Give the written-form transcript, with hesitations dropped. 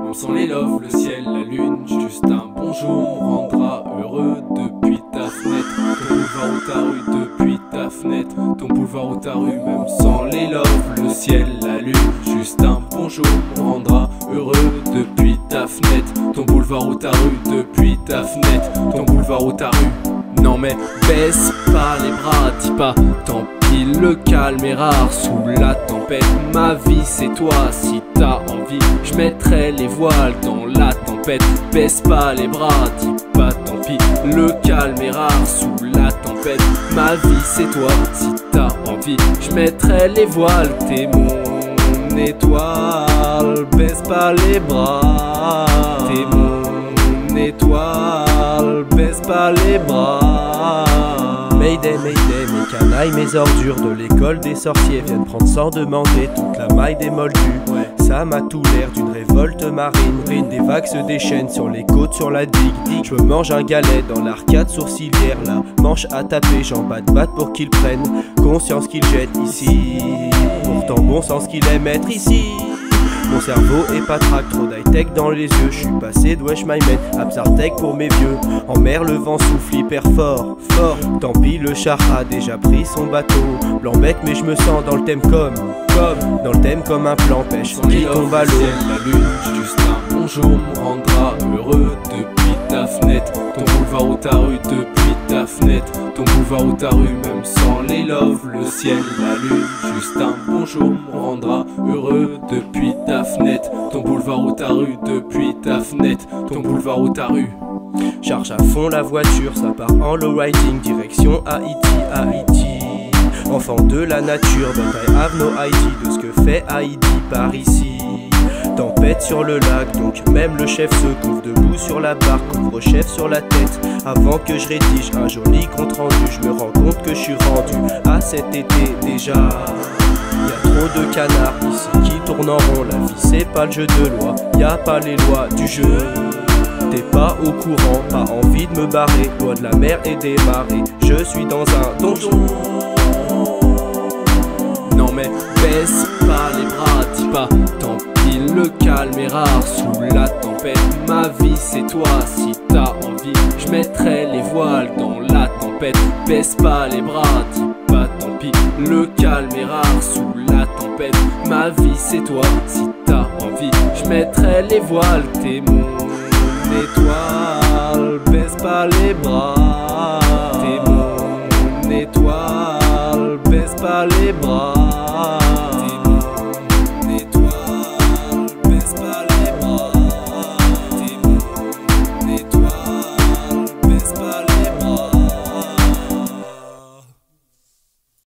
Même sans les loves, le ciel, la lune, juste un bonjour me rendra heureux depuis ta fenêtre. Ton boulevard ou ta rue depuis ta fenêtre. Ton boulevard ou ta rue, même sans les loves, le ciel, la lune, juste un bonjour me rendra heureux depuis ta fenêtre. Ton boulevard ou ta rue depuis ta fenêtre. Ton boulevard ou ta rue. Non mais baisse pas les bras, dis pas tant pis, le calme est rare sous la tempête. Ma vie c'est toi, si t'as envie, je mettrai les voiles dans la tempête. Baisse pas les bras, dis pas tant pis, le calme est rare sous la tempête. Ma vie c'est toi, si t'as envie, je mettrai les voiles. T'es mon étoile, baisse pas les bras. T'es mon étoile, baisse pas les bras. Mayday, Mayday, mes canailles, mes ordures de l'école des sorciers viennent prendre sans demander toute la maille des moldus. Ouais, ça m'a tout l'air d'une révolte marine. Des vagues se déchaînent sur les côtes, sur la digue. Je me mange un galet dans l'arcade sourcilière. La manche à taper, j'en batte pour qu'ils prennent conscience qu'ils jettent ici. Pourtant bon sens qu'il aime être ici. Mon cerveau est patraque, trop d'high-tech dans les yeux. Je suis passé de wesh my man, Absartec pour mes vieux. En mer le vent souffle hyper fort, fort. Tant pis le char a déjà pris son bateau. Blanc-bec mais je me sens dans le thème comme dans le thème comme un plan pêche qui tombe à l'eau. La lune, juste un bonjour me rendra heureux depuis ta fenêtre. Ton boulevard ou ta rue depuis ta fenêtre. Ton boulevard ou ta rue, même sans les loves, le ciel, la lune, juste un bonjour me rendra heureux depuis ta fenêtre. Ton boulevard ou ta rue depuis ta fenêtre. Ton boulevard ou ta rue. Charge à fond la voiture, ça part en low riding, direction Haïti, Haïti. Enfant de la nature, but I have no idea de ce que fait Haïti par ici. Tempête sur le lac, donc même le chef se couvre debout sur la barre, couvre-chef sur la tête. Avant que je rédige un joli compte rendu, je me rends compte que je suis rendu à cet été déjà. Y'a trop de canards ici qui tournent en rond, la vie c'est pas le jeu de loi, y'a pas les lois du jeu. T'es pas au courant, pas envie de me barrer, loin de la mer et des marées, je suis dans un donjon. Non mais baisse pas les bras, dis pas tant pis, le calme est rare sous la tempête. Ma vie c'est toi, si t'as envie, je mettrai les voiles dans la tempête. Baisse pas les bras, dis pas tant pis, le calme est rare sous la tempête. Ma vie c'est toi, si t'as envie, je mettrai les voiles. T'es mon étoile, baisse pas les bras. T'es mon étoile, baisse pas les bras.